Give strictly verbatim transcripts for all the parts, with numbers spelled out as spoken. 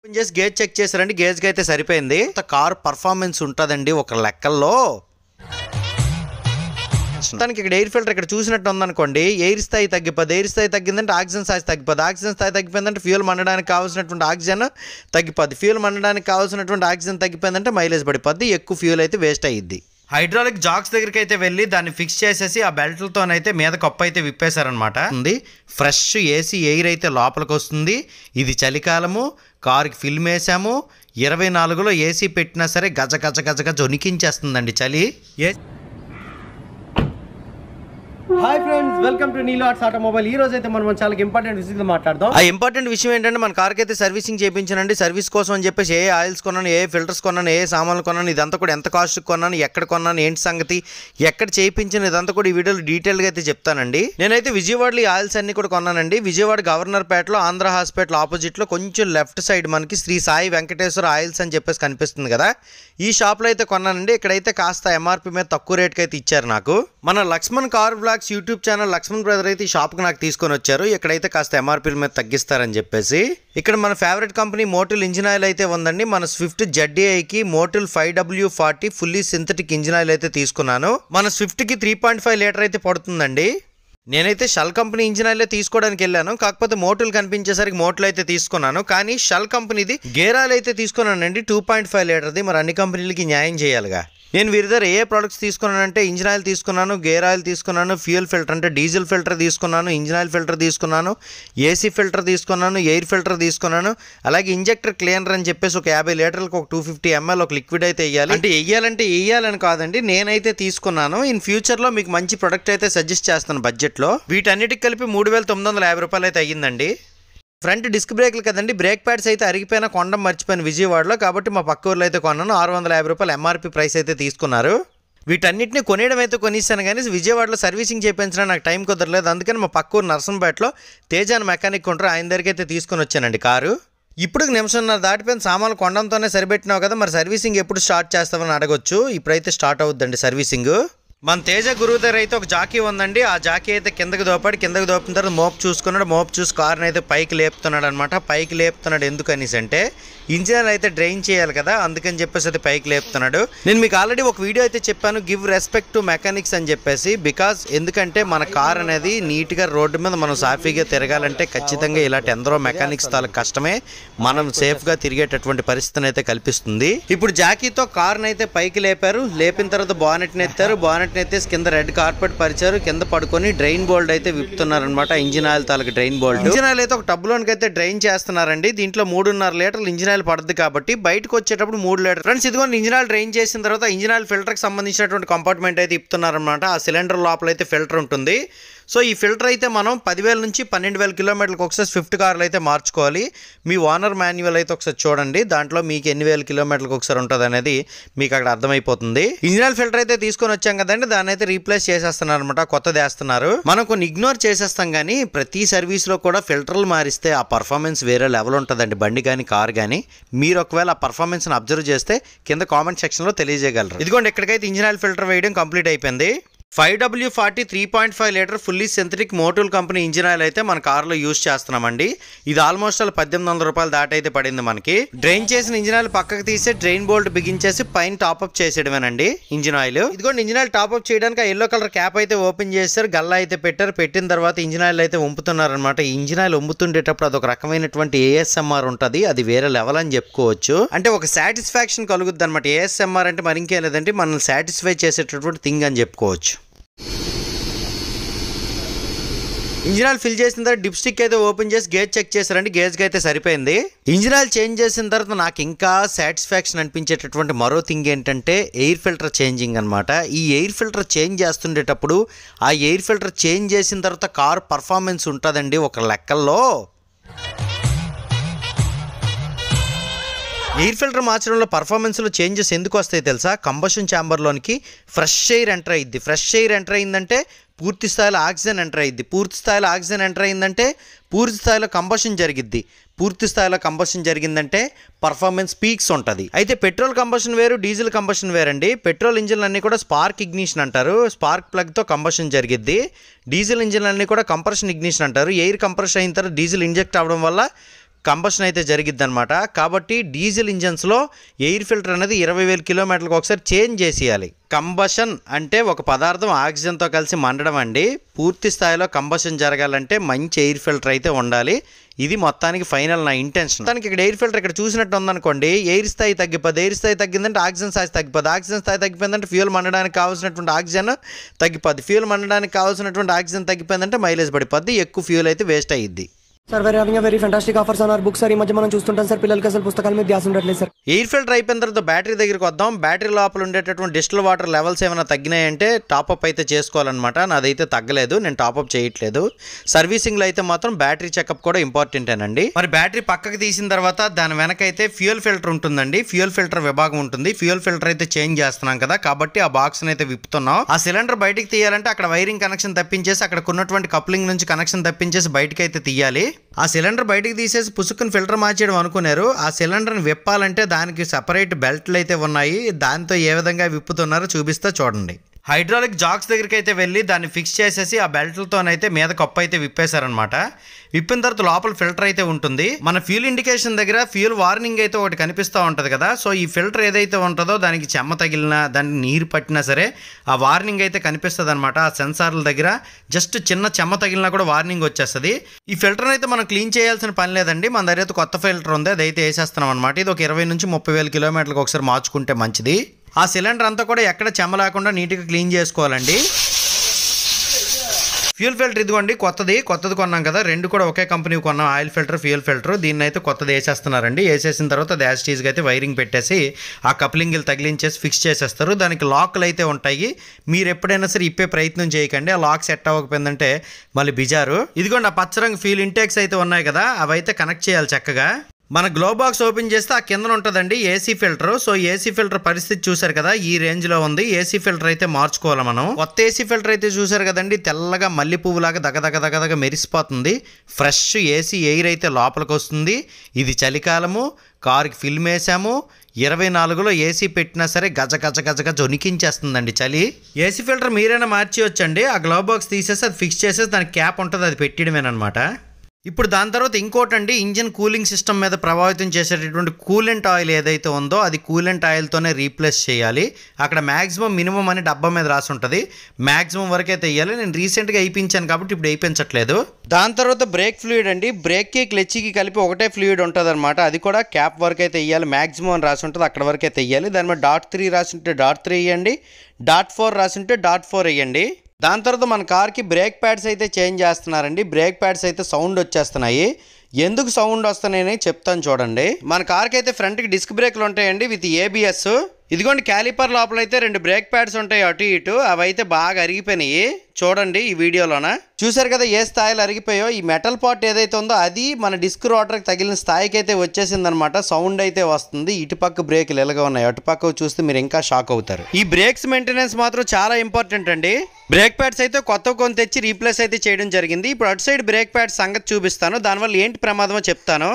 చేసి gauge check చేశారండి. గేజ్కి అయితే సరిపోయింది. కార్ పర్ఫార్మెన్స్ ఉంటుందండి ఒక లెక్కల్లో. దానికి ఇక్కడ ఎయిర్ ఫిల్టర్ ఇక్కడ చూసినట్టు ఉందనుకోండి, ఎయిర్ స్థాయి తగ్గిపోద్ది. ఎయిర్ స్థాయి తగ్గిందంటే ఆక్సిజన్ స్థాయి తగ్గిపోద్ది. ఆక్సిజన్ స్థాయి తగ్గిపోయిందంటే ఫ్యూల్ మండడానికి కావాల్సినటువంటి ఆక్సిజన్ తగ్గిపోద్ది. ఫ్యూల్ మండడానికి కావాల్సినటువంటి ఆక్సిజన్ తగ్గిపోయిందంటే మైలేజ్ పడిపోద్ది, ఎక్కువ ఫ్యూల్ అయితే వేస్ట్ అయ్యిద్ది. హైడ్రాలిక్ జాక్స్ దగ్గరికి అయితే వెళ్ళి దాన్ని ఫిక్స్ చేసేసి ఆ బెల్ట్లతోనైతే మీద కప్పు అయితే విప్పేశారనమాట. ఉంది ఫ్రెష్ ఏసీ ఎయిర్ అయితే లోపలికి వస్తుంది. ఇది చలికాలము, కారుకి ఫిల్మ్ వేసాము. ఇరవై నాలుగులో ఏసీ పెట్టినా సరే గజ గజ గజ గజ వణికించేస్తుందండి చలి. ఏ hi friends, welcome to Neelo arts automobile. ఈ రోజు అయితే మనం చాలా ఇంపార్టెంట్ విషయం మాట్లాడదాం. ఆ ఇంపార్టెంట్ విషయం ఏంటంటే మన కార్కి అయితే సర్వీసింగ్ చేయించానండి. సర్వీస్ కోసం అని చెప్పేసి ఏ ఆయిల్స్ కొన్నాను, ఏ ఫిల్టర్స్ కొన్నాను, ఏ సామాన్లు కొన్నాను, ఇదంతా కూడా ఎంత కాస్ట్ కొన్నాను, ఎక్కడ కొన్నాను, ఏంటి సంగతి, ఎక్కడ చేయించాను, ఇదంతా కూడా ఈ వీడియోలో డీటెయిల్గా అయితే చెప్తానండి. నేనైతే విజయవాడలో ఈ ఆయిల్స్ అన్ని కూడా కొన్నానండి. విజయవాడ గవర్నర్ పేటలో ఆంధ్ర హాస్పిటల్ ఆపోజిట్లో కొంచెం లెఫ్ట్ సైడ్ మనకి శ్రీ సాయి వెంకటేశ్వర ఆయిల్స్ అని చెప్పేసి కనిపిస్తుంది కదా, ఈ షాప్లో అయితే కొన్నానండి. ఇక్కడైతే కాస్త ఎంఆర్పీ మీద తక్కువ రేట్కి అయితే ఇచ్చారు నాకు. మన Lakshman car blogs YouTube channel Lakshman brother అయితే ఈ షాప్కి నాకు తీసుకొని వచ్చారు. ఇక్కడైతే కాస్త ఎంఆర్పీల మీద తగ్గిస్తారని చెప్పేసి. ఇక్కడ మన favourite company Motul engine oil అయితే ఉందండి. మన స్విఫ్ట్ జెడ్డీఐకి Motul five W forty fully synthetic engine oil అయితే తీసుకున్నాను. మన స్విఫ్ట్కి త్రీ పాయింట్ ఫైవ్ లీటర్ అయితే పడుతుందండి. నేనైతే షెల్ కంపెనీ ఇంజిన్ ఆయిల్ తీసుకోవడానికి వెళ్ళాను, కాకపోతే మోటిల్ కనిపించేసరికి మోటిల్ అయితే తీసుకున్నాను. కానీ షెల్ కంపెనీది గేర్ ఆయిల్ అయితే తీసుకున్నానండి, టూ పాయింట్ ఫైవ్ లీటర్ది. మరి అన్ని కంపెనీలకి న్యాయం చేయాలిగా. నేను వీరి దగ్గర ఏ ప్రొడక్ట్స్ తీసుకున్నానంటే ఇంజిన్ ఆయిల్ తీసుకున్నాను, గేర్ ఆయిల్ తీసుకున్నాను, ఫ్యూయల్ ఫిల్టర్ అంటే డీజిల్ ఫిల్టర్ తీసుకున్నాను, ఇంజిన్ ఆయిల్ ఫిల్టర్ తీసుకున్నాను, ఏసీ ఫిల్టర్ తీసుకున్నాను, ఎయిర్ ఫిల్టర్ తీసుకున్నాను. అలాగే ఇంజెక్టర్ క్లీనర్ అని చెప్పేసి ఒక యాభై లీటర్లకు ఒక టూ ఫిఫ్టీ ఎంఎల్ ఒక లిక్విడ్ అయితే వేయాలి. అంటే వేయాలంటే వేయాలని కాదండి, నేనైతే తీసుకున్నాను. ఇన్ ఫ్యూచర్లో మీకు మంచి ప్రొడక్ట్ అయితే సజెస్ట్ చేస్తాను బడ్జెట్లో. వీటన్నిటికి కలిపి మూడు వేల తొమ్మిది వందల యాభై రూపాయలు అయితే అయ్యిందండి. ఫ్రంట్ డిస్క్ బ్రేక్లు కదండి, బ్రేక్ ప్యాడ్స్ అయితే అరిగిపోయిన కొండం మర్చిపోయిన విజయవాడలో, కాబట్టి మా పక్క ఊర్లో అయితే కొన్నాను. ఆరు వందల యాభై రూపాయలు ఎంఆర్పీ ప్రైస్ అయితే తీసుకున్నారు. వీటన్నిటిని కొనేయడం అయితే కొనిస్తాను, కానీ విజయవాడలో సర్వీసింగ్ చేయించడానికి నాకు టైం కుదరలేదు. అందుకని మా పక్క ఊరు నర్సంపేటలో తేజాన్ మెకానిక్ ఉంటారు, ఆయన దగ్గరికి అయితే తీసుకొని వచ్చానండి కారు. ఇప్పుడు నిమిషంన్నర దాటిపోయిన సామాన్లు కొండంతోనే సరిపెట్టినావు కదా, మరి సర్వీసింగ్ ఎప్పుడు స్టార్ట్ చేస్తామని అడగొచ్చు. ఇప్పుడైతే స్టార్ట్ అవుద్దండి సర్వీసింగ్. మన తేజ గురువు దగ్గర అయితే ఒక జాకీ ఉందండి. ఆ జాకీ అయితే కిందకి దోపాడు. కిందకి దోపిన తర్వాత మోప్ చూసుకున్నాడు. మోప్ చూసి కార్ని అయితే పైకి లేపుతున్నాడు అనమాట. పైకి లేపుతున్నాడు ఎందుకనేసి అంటే ఇంజిన్ అయితే డ్రైన్ చేయాలి కదా, అందుకని చెప్పేసి అయితే పైకి లేపుతున్నాడు. నేను మీకు ఆల్రెడీ ఒక వీడియో అయితే చెప్పాను, గివ్ రెస్పెక్ట్ టు మెకానిక్స్ అని చెప్పేసి. బికాజ్ ఎందుకంటే మన కార్ అనేది నీట్గా రోడ్డు మీద మనం సాఫీగా తిరగాలంటే ఖచ్చితంగా ఇలాంటి ఎందరో మెకానిక్స్ తాలకు కష్టమే మనం సేఫ్గా తిరిగేటటువంటి పరిస్థితిని అయితే కల్పిస్తుంది. ఇప్పుడు జాకీతో కార్ని అయితే పైకి లేపారు. లేపిన తర్వాత బానెట్ని ఎత్తారు. బానెట్ అయితే కింద రెడ్ కార్పెట్ పరిచారు. కింద పడుకొని డ్రైన్ బోల్డ్ అయితే విప్పుతున్నారనమాట. ఇంజిన్ ఆయిల్ తాలూకు డ్రైన్ బోల్డ్. ఇంజిన్ ఆయిల్ అయితే ఒక టబ్లోనికి అయితే డ్రైన్ చేస్తున్నారండి. దీంట్లో మూడున్నర లీటర్లు ఇంజిన్ ఆయిల్ పడుతుంది కాబట్టి బయటకు వచ్చేటప్పుడు మూడు లీటర్. ఫ్రెండ్స్ ఇదిగోండి ఇంజిన్ ఆయిల్ డ్రైన్ చేసిన తర్వాత ఇంజిన్ ఆయిల్ ఫిల్టర్ కి సంబంధించినటువంటి కంపార్ట్మెంట్ అయితే ఇప్పుతున్నారనమాట. ఆ సిలిండర్ లోపల అయితే ఫిల్టర్ ఉంటుంది. సో ఈ ఫిల్టర్ అయితే మనం పదివేల నుంచి పన్నెండు వేల కిలోమీటర్లకు ఒకసారి స్విఫ్ట్ కార్లు అయితే మార్చుకోవాలి. మీ ఓనర్ మాన్యువల్ అయితే ఒకసారి చూడండి, దాంట్లో మీకు ఎన్ని వేల కిలోమీటర్లకు ఒకసారి ఉంటుంది అనేది మీకు అక్కడ అర్థమైపోతుంది. ఇంజిన్ ఆయిల్ ఫిల్టర్ అయితే తీసుకొని వచ్చాం కదండి, దాన్ని అయితే రీప్లేస్ చేసేస్తున్నారు అనమాట, కొత్తది వేస్తున్నారు. మనం కొన్ని ఇగ్నోర్ చేసేస్తాం, కానీ ప్రతి సర్వీస్లో కూడా ఫిల్టర్లు మారిస్తే ఆ పర్ఫార్మెన్స్ వేరే లెవెల్ ఉంటుందండి, బండి కానీ కార్ కానీ. మీరు ఒకవేళ ఆ పర్ఫార్మెన్స్ని అబ్జర్వ్ చేస్తే కింద కామెంట్ సెక్షన్లో తెలియజేయగలరు. ఇదిగోండి ఇక్కడికైతే ఇంజిన్ ఆయిల్ ఫిల్టర్ వేయడం కంప్లీట్ అయిపోయింది. Five W forty three point five litre fully synthetic Motul company engine oil అయితే మన కార్లో యూజ్ చేస్తున్నామండి. ఇది ఆల్మోస్ట్ అలా పద్దెనిమిది వందల రూపాయలు దాటి అయితే పడింది మనకి. డ్రైన్ చేసిన ఇంజిన్ ఆయిల్ పక్కకు తీసి డ్రైన్ బోల్ట్ బిగించేసి పైన టాప్అప్ చేసేయడమేనండి ఇంజిన్ ఆయిల్. ఇదిగోండి ఇంజిన్ ఆయిల్ టాప్అప్ చేయడానికి ఆ ఎల్లో కలర్ క్యాప్ అయితే ఓపెన్ చేశారు, గల్లా అయితే పెట్టారు. పెట్టిన తర్వాత ఇంజిన్ ఆయిల్ అయితే వంపుతున్నారు అనమాట. ఇంజిన్ ఆయిల్ వంపుతుండేటప్పుడు అదొక రకమైనటువంటి ఏఎస్ఎంఆర్ ఉంటుంది, అది వేరే లెవెల్ అని చెప్పుకోవచ్చు. అంటే ఒక సాటిస్ఫాక్షన్ కలుగుద్ది అనమాట. ఏఎస్ఎంఆర్ అంటే మరి ఇంకేం లేదంటే మనల్ని సాటిస్ఫై చేసేటటువంటి థింగ్ అని చెప్పుకోవచ్చు. ఇంజిన్ ఆయిల్ ఫిల్ చేసిన తర్వాత డిప్ స్టిక్ అయితే ఓపెన్ చేసి గేజ్ చెక్ చేశారండి. గేజ్కి అయితే సరిపోయింది. ఇంజిన్ ఆయిల్ చేంజ్ చేసిన తర్వాత నాకు ఇంకా సాటిస్ఫాక్షన్ అనిపించేటటువంటి మరో థింగ్ ఏంటంటే ఎయిర్ ఫిల్టర్ చేంజింగ్ అనమాట. ఈ ఎయిర్ ఫిల్టర్ చేంజ్ చేస్తుండేటప్పుడు ఆ ఎయిర్ ఫిల్టర్ చేంజ్ చేసిన తర్వాత కార్ పర్ఫార్మెన్స్ ఉంటుందండి ఒక లెక్కల్లో. ఎయిర్ ఫిల్టర్ మార్చడంలో పర్ఫార్మెన్స్లో చేంజెస్ ఎందుకు వస్తాయి తెలుసా? కంబషన్ ఛాంబర్లోనికి ఫ్రెష్ ఎయిర్ ఎంటర్ అయ్యిద్ది. ఫ్రెష్ ఎయిర్ ఎంటర్ అయిందంటే పూర్తి స్థాయిలో ఆక్సిజన్ ఎంటర్ అయ్యిద్ది. పూర్తి స్థాయిలో ఆక్సిజన్ ఎంటర్ అయిందంటే పూర్తి స్థాయిలో కంబషన్ జరిగిద్ది. పూర్తి స్థాయిలో కంబషన్ జరిగిందంటే పర్ఫార్మెన్స్ పీక్స్ ఉంటుంది. అయితే పెట్రోల్ కంబషన్ వేరు, డీజిల్ కంబషన్ వేరండి. పెట్రోల్ ఇంజిన్లు అన్నీ కూడా స్పార్క్ ఇగ్నిషన్ అంటారు, స్పార్క్ ప్లగ్తో కంబషన్ జరిగిద్ది. డీజిల్ ఇంజిన్లు అన్నీ కూడా కంప్రెషన్ ఇగ్నిషన్ అంటారు. ఎయిర్ కంప్రెషన్ అయిన తర్వాత డీజిల్ ఇంజెక్ట్ అవ్వడం వల్ల కంబషన్ అయితే జరిగిద్ది అనమాట. కాబట్టి డీజిల్ ఇంజన్స్లో ఎయిర్ ఫిల్టర్ అనేది ఇరవై వేల కిలోమీటర్లకు ఒకసారి చేంజ్ చేసేయాలి. కంబషన్ అంటే ఒక పదార్థం ఆక్సిజన్తో కలిసి మండడం అండి. పూర్తి స్థాయిలో కంబషన్ జరగాలంటే మంచి ఎయిర్ ఫిల్టర్ అయితే ఉండాలి. ఇది మొత్తానికి ఫైనల్ నా ఇంటెన్షన్. దానికి ఇక్కడ ఎయిర్ ఫిల్టర్ ఇక్కడ చూసినట్టు ఉందనుకోండి, ఎయిర్ స్థాయి తగ్గిపోద్ది. ఎయిర్ స్థాయి తగ్గిందంటే ఆక్సిజన్ స్థాయి తగ్గిపోద్ది. ఆక్సిజన్ స్థాయి తగ్గిపోయిందంటే ఫ్యూల్ మండడానికి కావాల్సినటువంటి ఆక్సిజన్ తగ్గిపోద్ది. ఫ్యూల్ మండడానికి కావాల్సినటువంటి ఆక్సిజన్ తగ్గిపోయిందంటే మైలేజ్ పడిపోద్ది, ఎక్కువ ఫ్యూల్ అయితే వేస్ట్ అయ్యిద్ది. సార్ వేరే having very fantastic offers on our books sir. ఈ మధ్య మనం చూస్తుంటాం సార్, పిల్లలకి అసలు పుస్తకాల మీద ధ్యాస ఉండట్లేదు సార్. ఎయిర్ ఫిల్టర్ అయిపోయిన తర్వాత బ్యాటరీ దగ్గరికి వద్దాం. బ్యాటరీ లోపల ఉండేటటువంటి డిస్టిల్ వాటర్ లెవెల్స్ ఏమైనా తగ్గినాయంటే టాప్అప్ అయితే చేసుకోవాలన్నమాట. నాదైతే తగ్గలేదు, నేను టాప్అప్ చేయట్లేదు. సర్వీసింగ్లో అయితే మాత్రం బ్యాటరీ చెకప్ కూడా ఇంపార్టెంటేనండి. మరి బ్యాటరీ పక్కకి తీసిన తర్వాత దాని వెనకైతే ఫ్యూయల్ ఫిల్టర్ ఉంటుందండి. ఫ్యూయల్ ఫిల్టర్ విభాగం ఉంటుంది. ఫ్యూయల్ ఫిల్టర్ అయితే చేంజ్ చేస్తున్నాం కదా, కాబట్టి ఆ బాక్స్ని అయితే విప్పుతున్నాం. ఆ సిలిండర్ బయటికి తీయాలంటే అక్కడ వైరింగ్ కనెక్షన్ తప్పించేసి, అక్కడ ఉన్నటువంటి కప్లింగ్ నుంచి కనెక్షన్ తప్పించేసి బయటకి అయితే తీయాలి. ఆ సిలిండర్ బయటికి తీసేసి పుసుకుని ఫిల్టర్ మార్చేయడం అనుకున్నారు. ఆ సిలిండర్ని విప్పాలంటే దానికి సెపరేట్ బెల్ట్లు అయితే ఉన్నాయి. దాంతో ఏ విధంగా విప్పుతున్నారో చూపిస్తా చూడండి. హైడ్రాలిక్ జాక్స్ దగ్గరికి అయితే వెళ్ళి దాన్ని ఫిక్స్ చేసేసి ఆ బెల్ట్లతోనైతే మీద కప్పు అయితే విప్పేశారనమాట. విప్పిన తర్వాత లోపల ఫిల్టర్ అయితే ఉంటుంది. మన ఫ్యూల్ ఇండికేషన్ దగ్గర ఫ్యూల్ వార్నింగ్ అయితే ఒకటి కనిపిస్తూ ఉంటుంది కదా. సో ఈ ఫిల్టర్ ఏదైతే ఉంటుందో దానికి చెమ్మ తగిలినా, దానికి నీరు పట్టినా సరే ఆ వార్నింగ్ అయితే కనిపిస్తుంది అనమాట. ఆ సెన్సార్ల దగ్గర జస్ట్ చిన్న చెమ్మ తగిలినా కూడా వార్నింగ్ వచ్చేస్తుంది. ఈ ఫిల్టర్ని అయితే మనం క్లీన్ చేయాల్సిన పని లేదండి. మన దగ్గర అయితే కొత్త ఫిల్టర్ ఉంది, అదైతే వేసేస్తున్నాం అనమాట. ఇది ఒక ఇరవై నుంచి ముప్పై వేల కిలోమీటర్లకు ఒకసారి మార్చుకుంటే మంచిది. ఆ సిలిండర్ అంతా కూడా ఎక్కడ చెమ్మ లేకుండా నీట్గా క్లీన్ చేసుకోవాలండి. ఫ్యూల్ ఫిల్టర్ ఇదిగోండి, కొత్తది కొత్తది కొన్నాం కదా, రెండు కూడా ఒకే కంపెనీ కొన్నాం. Oil filter, fuel filter. దీన్ని అయితే కొత్తది వేసేస్తున్నారండి. వేసేసిన తర్వాత అది యాజ్ టీజ్గా అయితే వైరింగ్ పెట్టేసి ఆ కప్లింగ్లు తగిలించేసి ఫిక్స్ చేసేస్తారు. దానికి లాక్లు అయితే ఉంటాయి. మీరు ఎప్పుడైనా సరే ఇప్పే ప్రయత్నం చేయకండి. ఆ లాక్ సెట్ అవ్వకపోయిందంటే మళ్ళీ బిజారు. ఇదిగోండి, ఆ పచ్చరంగు ఫ్యూల్ ఇంటేక్స్ అయితే ఉన్నాయి కదా, అవి అయితే కనెక్ట్ చేయాలి చక్కగా. మన గ్లో బాక్స్ ఓపెన్ చేస్తే ఆ కింద ఉంటుందండి AC filter. So AC filter పరిస్థితి చూసారు కదా, ఈ రేంజ్ లో ఉంది. ఏసీ ఫిల్టర్ అయితే మార్చుకోవాలి మనం. కొత్త ఏసీ ఫిల్టర్ అయితే చూసారు కదండి, తెల్లగా మల్లె పువ్వులాగా దగ దగ దగ దగ మెరిసిపోతుంది. ఫ్రెష్ ఏసీ ఎయిర్ అయితే లోపలికి వస్తుంది. ఇది చలికాలము, కారుకి ఫిల్మ్ వేసాము. ఇరవై నాలుగులో ఏసీ పెట్టినా సరే గజ గజ గజ గజ వణికించేస్తుందండి చలి. ఏసీ ఫిల్టర్ మీరైనా మార్చేయొచ్చండి. ఆ గ్లో బాక్స్ తీసేసి అది ఫిక్స్ చేసేసి దానికి క్యాప్ ఉంటుంది, అది పెట్టడమేనమాట. ఇప్పుడు దాని తర్వాత ఇంకోటండి, ఇంజిన్ కూలింగ్ సిస్టమ్ మీద ప్రభావితం చేసేటటువంటి కూలెంట్ ఆయిల్ ఏదైతే ఉందో అది కూలెంట్ ఆయిల్తోనే రీప్లేస్ చేయాలి. అక్కడ మ్యాక్సిమం మినిమం అని డబ్బా మీద రాసి ఉంటుంది. మ్యాక్సిమం వరకే తెయ్యాలి. నేను రీసెంట్గా వేయించాను కాబట్టి ఇప్పుడు వేయించట్లేదు. దాని తర్వాత బ్రేక్ ఫ్లూయిడ్ అండి. బ్రేక్కి క్లచ్కి కలిపి ఒకటే ఫ్లూయిడ్ ఉంటుంది అనమాట. అది కూడా క్యాప్ వరకే తెయ్యాలి. మ్యాక్సిమం అని రాసి ఉంటుంది, అక్కడ వరకే తెయ్యాలి. దాని మీద డాట్ త్రీ రాసి ఉంటే డాట్ త్రీ వేయండి, డాట్ ఫోర్ రాసి ఉంటే డాట్ ఫోర్ వేయండి. దాని తర్వాత మన కార్కి బ్రేక్ ప్యాడ్స్ అయితే చేంజ్ చేస్తున్నారండి. బ్రేక్ ప్యాడ్స్ అయితే సౌండ్ వచ్చేస్తున్నాయి. ఎందుకు సౌండ్ వస్తున్నాయని చెప్తాను చూడండి. మన కార్కి అయితే ఫ్రంట్కి డిస్క్ బ్రేక్లు ఉంటాయండి విత్ ఏబిఎస్. ఇదిగోండి, క్యాలిపర్ లోపల అయితే రెండు బ్రేక్ ప్యాడ్స్ ఉంటాయి అటు ఇటు. అవి అయితే బాగా అరిగిపోయినాయి. చూడండి ఈ వీడియోలోన చూసారు కదా ఏ స్థాయిలో అరిగిపోయో. ఈ మెటల్ పార్ట్ ఏదైతే ఉందో అది మన డిస్క్ రోటర్కి తగిలిన స్థాయికి అయితే వచ్చేసింది అనమాట. సౌండ్ అయితే వస్తుంది. ఇటుపక్క బ్రేకులు ఎలాగా ఉన్నాయి, అటుపక్క చూస్తే మీరు ఇంకా షాక్ అవుతారు. ఈ బ్రేక్స్ మెయింటెనెన్స్ మాత్రం చాలా ఇంపార్టెంట్ అండి. బ్రేక్ ప్యాడ్స్ అయితే కొత్త కొని తెచ్చి రీప్లేస్ అయితే చేయడం జరిగింది. ఇప్పుడు అటు సైడ్ బ్రేక్ ప్యాడ్స్ సంగతి చూపిస్తాను, దానివల్ల ఏంటి ప్రమాదమో చెప్తాను.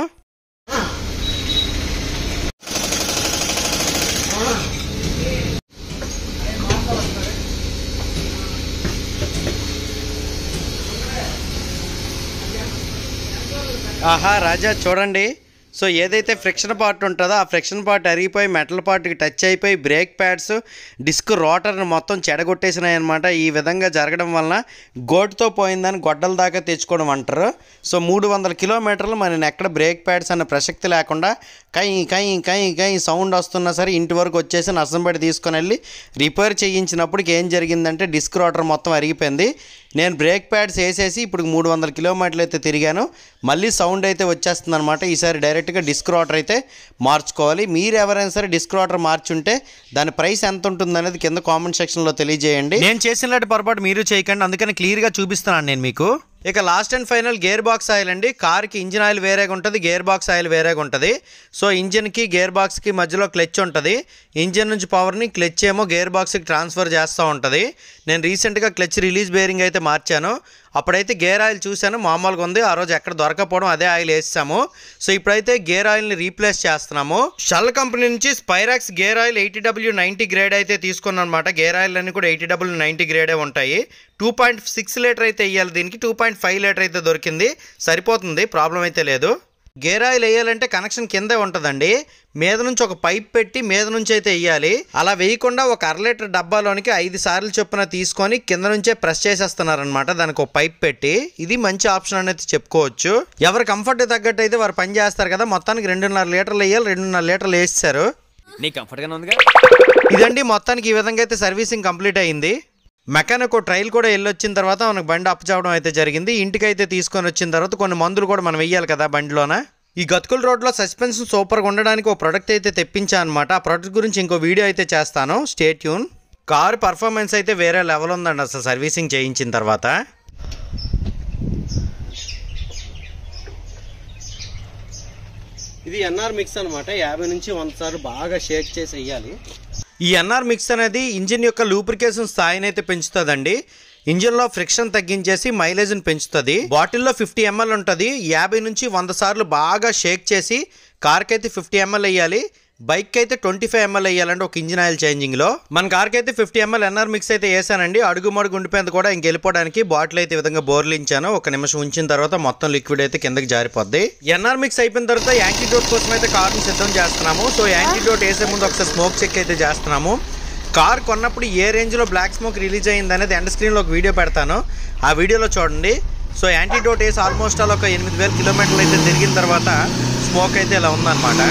ఆహా రాజా, చూడండి. సో ఏదైతే ఫ్రిక్షన్ పార్ట్ ఉంటుందో ఆ ఫ్రిక్షన్ పార్ట్ అరిగిపోయి మెటల్ పార్ట్కి టచ్ అయిపోయి బ్రేక్ ప్యాడ్స్ డిస్క్ రోటర్ని మొత్తం చెడగొట్టేసినాయి అనమాట. ఈ విధంగా జరగడం వలన గోటుతో పోయిందని గొడ్డల దాకా తెచ్చుకోవడం అంటారు. సో మూడు వందల కిలోమీటర్లు మన ఎక్కడ బ్రేక్ ప్యాడ్స్ అనే ప్రసక్తి లేకుండా కై కై కై కై సౌండ్ వస్తున్నా సరే ఇంటి వరకు వచ్చేసి నర్సంపేట తీసుకొని వెళ్ళి రిపేర్ చేయించినప్పటికి ఏం జరిగిందంటే డిస్క్ రోటర్ మొత్తం అరిగిపోయింది. నేను బ్రేక్ ప్యాడ్స్ వేసేసి ఇప్పుడు మూడు వందల కిలోమీటర్లు అయితే తిరిగాను. మళ్ళీ సౌండ్ అయితే వచ్చేస్తుంది అనమాట. ఈసారి డైరెక్ట్గా డిస్క్ రోటర్ అయితే మార్చుకోవాలి. మీరు ఎవరైనా సరే డిస్క్ రోటర్ మార్చుంటే దాని ప్రైస్ ఎంత ఉంటుంది అనేది కింద కామెంట్ సెక్షన్లో తెలియజేయండి. నేను చేసినట్టు పొరపాటు మీరు చేయకండి, అందుకని క్లియర్గా చూపిస్తున్నాను నేను మీకు. ఇక last and final gear box oil అండి. కార్కి ఇంజిన్ ఆయిల్ వేరేగా ఉంటుంది, గేర్ బాక్స్ ఆయిల్ వేరేగా ఉంటుంది. సో ఇంజిన్కి గేర్ బాక్స్కి మధ్యలో క్లచ్ ఉంటుంది. ఇంజిన్ నుంచి పవర్ని క్లచ్ ఏమో గేర్ బాక్స్కి ట్రాన్స్ఫర్ చేస్తూ ఉంటుంది. నేను రీసెంట్గా క్లచ్ రిలీజ్ బేరింగ్ అయితే మార్చాను. అప్పుడైతే గేర్ ఆయిల్ చూశాను, మామూలుగా ఉంది. ఆ రోజు ఎక్కడ దొరకపోవడం అదే ఆయిల్ వేసాము. సో ఇప్పుడైతే గేర్ ఆయిల్ని రీప్లేస్ చేస్తున్నాము. షెల్ కంపెనీ నుంచి Spirax gear oil eighty W ninety grade అయితే తీసుకున్నాను అనమాట. గేర్ ఆయిల్ అన్ని కూడా ఎయిటీ డబ్ల్యూ నైంటీ గ్రేడే ఉంటాయి. టూ పాయింట్ సిక్స్ లీటర్ అయితే వేయాలి దీనికి. టూ పాయింట్ ఫైవ్ లీటర్ అయితే దొరికింది, సరిపోతుంది, ప్రాబ్లం అయితే లేదు. గేర్ ఆయిల్ వేయాలంటే కనెక్షన్ కిందే ఉంటుందండి, మీద నుంచి ఒక పైప్ పెట్టి మీద నుంచి అయితే వేయాలి. అలా వేయకుండా ఒక అర లీటర్ డబ్బాలోనికి ఐదు సార్లు చొప్పున తీసుకొని కింద నుంచే ప్రెస్ చేసేస్తున్నారనమాట, దానికి ఒక పైప్ పెట్టి. ఇది మంచి ఆప్షన్ అనేది చెప్పుకోవచ్చు. ఎవరి కంఫర్ట్ తగ్గట్టు అయితే వారు పని చేస్తారు కదా. మొత్తానికి రెండున్నర లీటర్లు వేయాలి, రెండున్నర లీటర్లు వేస్తారు. నీ కంఫర్ట్ గానే ఉందిగా. ఇదండి మొత్తానికి ఈ విధంగా అయితే సర్వీసింగ్ కంప్లీట్ అయింది. మెకానిక్ ట్రైల్ కూడా వెళ్ళొచ్చిన తర్వాత మనకు బండి అప్ చేయడం అయితే జరిగింది. ఇంటికి అయితే తీసుకొని వచ్చిన తర్వాత కొన్ని మందులు కూడా మనం వెయ్యాలి కదా బండిలోన. ఈ గతుకుల రోడ్లో సస్పెన్షన్ సూపర్గా ఉండడానికి ఒక ప్రోడక్ట్ అయితే తెప్పించా అనమాట. ఆ ప్రోడక్ట్ గురించి ఇంకో వీడియో అయితే చేస్తాను, స్టే ట్యూన్. కార్ పర్ఫార్మెన్స్ అయితే వేరే లెవెల్ ఉందండి అసలు సర్వీసింగ్ చేయించిన తర్వాత. ఇది ఎన్ఆర్ మిక్స్ అనమాట. యాభై నుంచి వంద సార్లు బాగా షేక్ చేసి వేయాలి. ఈ ఎన్ఆర్ మిక్స్ అనేది ఇంజిన్ యొక్క లూబ్రికేషన్ స్థాయిని అయితే పెంచుతుందండి. ఇంజిన్లో ఫ్రిక్షన్ తగ్గించేసి మైలేజ్ని పెంచుతుంది. బాటిల్లో ఫిఫ్టీ ఎంఎల్ ఉంటుంది. యాభై నుంచి వంద సార్లు బాగా షేక్ చేసి కార్కి అయితే ఫిఫ్టీ ఎంఎల్ వేయాలి, బైక్ అయితే ట్వంటీ ఫైవ్ ఎంఎల్ వేయాలండి ఒక ఇంజిన్ ఆయిల్ చేంజింగ్లో. మన కార్కి అయితే ఫిఫ్టీ ఎంఎల్ ఎన్ఆర్ మిక్స్ అయితే వేసానండి. అడుగు మడుగు ఉండిపోయింది కూడా ఇంక వెళ్ళిపోవడానికి బాటిల్ అయితే ఈ విధంగా బోర్లించాను. ఒక నిమిషం ఉంచిన తర్వాత మొత్తం లిక్విడ్ అయితే కిందకి జారిపోద్ది. ఎన్ఆర్ మిక్స్ అయిపోయిన తర్వాత యాంటీడోట్ కోసం అయితే కార్ని సిద్ధం చేస్తున్నాము. సో యాంటీడోట్ వేసే ముందు ఒకసారి స్మోక్ చెక్ అయితే చేస్తున్నాము. కార్ కొన్నప్పుడు ఏ రేంజ్లో బ్లాక్ స్మోక్ రిలీజ్ అయ్యింది అనేది ఎండ్ స్క్రీన్లో ఒక వీడియో పెడతాను, ఆ వీడియోలో చూడండి. సో యాంటీడోట్ వేసి ఆల్మోస్ట్ అలా ఒక ఎనిమిది వేల కిలోమీటర్లు అయితే తిరిగిన తర్వాత స్మోక్ అయితే ఇలా ఉందన్నమాట.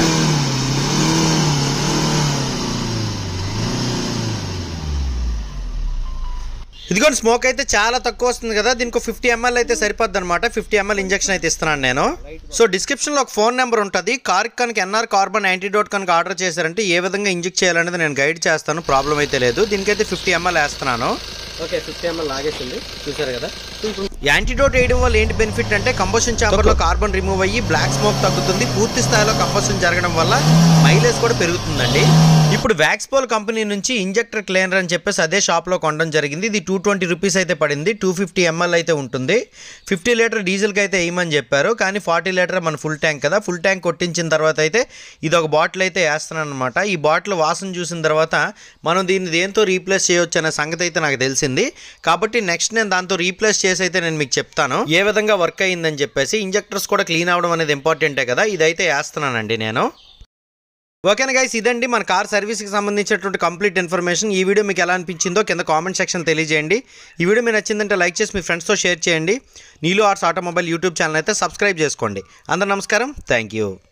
ఇదిగోండి స్మోక్ అయితే చాలా తక్కువ వస్తుంది కదా. దీనికి ఫిఫ్టీ ఎంఎల్ అయితే సరిపోద్ది అనమాట. ఫిఫ్టీ ఎంఎల్ ఇంజెక్షన్ అయితే ఇస్తున్నాను నేను. సో డిస్క్రిప్షన్లో ఒక ఫోన్ నెంబర్ ఉంటుంది. కార్కి కనుక ఎన్ఆర్ కార్బన్ యాంటీడోట్ కనుక ఆర్డర్ చేశారంటే ఏ విధంగా ఇంజెక్ట్ చేయాలనేది నేను గైడ్ చేస్తాను, ప్రాబ్లం అయితే లేదు. దీనికైతే ఫిఫ్టీ ఎంఎల్ వేస్తున్నాను. ఓకే, ఫిఫ్టీ ఎంఎల్ లాగేసింది, చూసారు కదా. యాంటీడోట్ వేయడం వల్ల ఏంటి బెనిఫిట్ అంటే కంబషన్ ఛాంబర్లో కార్బన్ రిమూవ్ అయ్యి బ్లాక్ స్మోక్ తగ్గుతుంది. పూర్తి స్థాయిలో కంబషన్ జరగడం వల్ల మైలేజ్ కూడా పెరుగుతుందండి. ఇప్పుడు వ్యాక్స్పోల్ కంపెనీ నుంచి ఇంజెక్టర్ క్లీనర్ అని చెప్పేసి అదే షాప్లో కొనడం జరిగింది. ఇది టూ ట్వంటీ రూపీస్ అయితే పడింది. టూ ఫిఫ్టీ ఎంఎల్ అయితే ఉంటుంది. ఫిఫ్టీ లీటర్ డీజిల్కి అయితే వేయమని చెప్పారు, కానీ ఫార్టీ లీటర్ మన ఫుల్ ట్యాంక్ కదా. ఫుల్ ట్యాంక్ కొట్టించిన తర్వాత అయితే ఇది ఒక బాటిల్ అయితే వేస్తున్నాను అనమాట. ఈ బాటిల్ వాసన చూసిన తర్వాత మనం దీన్ని దేంతో రీప్లేస్ చేయొచ్చు అనే సంగతి అయితే నాకు తెలిసింది. కాబట్టి నెక్స్ట్ నేను దాంతో రీప్లేస్ చేసి అయితే నేను మీకు చెప్తాను ఏ విధంగా వర్క్ అయ్యిందని చెప్పేసి. ఇంజెక్టర్స్ కూడా క్లీన్ అవ్వడం అనేది ఇంపార్టెంటే కదా. ఇదైతే వేస్తున్నానండి నేను. ఓకేనా గైస్, ఇదండి మన కార్ సర్వీస్కి సంబంధించినటువంటి కంప్లీట్ ఇన్ఫర్మేషన్. ఈ వీడియో మీకు ఎలా అనిపించిందో కింద కామెంట్ సెక్షన్ తెలియజేయండి. ఈ వీడియో మీకు నచ్చిందంటే లైక్ చేసి మీ ఫ్రెండ్స్తో షేర్ చేయండి. నీలో ఆర్ట్స్ ఆటోమొబైల్ యూట్యూబ్ ఛానల్ అయితే సబ్స్క్రైబ్ చేసుకోండి. అందరూ నమస్కారం, థ్యాంక్ యూ.